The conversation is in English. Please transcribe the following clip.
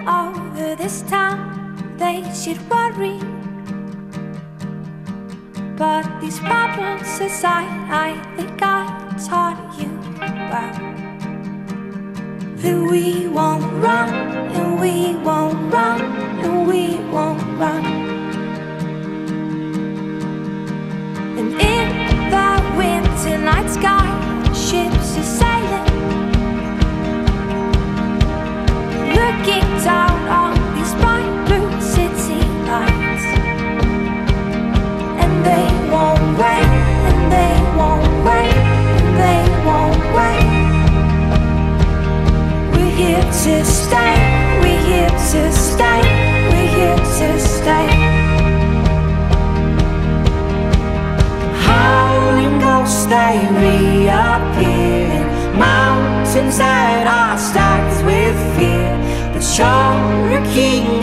over this town, they should worry. But these problems aside, I think I taught you well that we won't run, and we won't run, and we won't run. And in the winter night sky, ships are sailing, looking down on these bright blue city lights. And they won't wait, and they won't wait, and they won't wait. We're here to stay, we're here to stay, we're here to stay. Howling ghosts, they reappear in mountains that are stacked with fear. But you're a king